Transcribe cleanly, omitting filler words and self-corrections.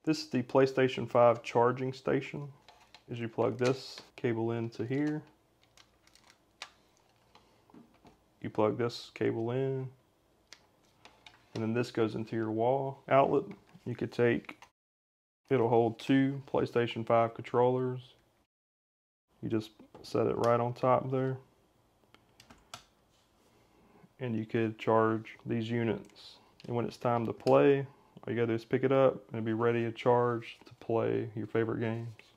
This is the PlayStation 5 charging station. As you plug this cable into here, you plug this cable in, and then this goes into your wall outlet. You could take, it'll hold 2 PlayStation 5 controllers. You just set it right on top there. And you could charge these units. And when it's time to play, all you gotta do is pick it up and it'll be ready to charge to play your favorite games.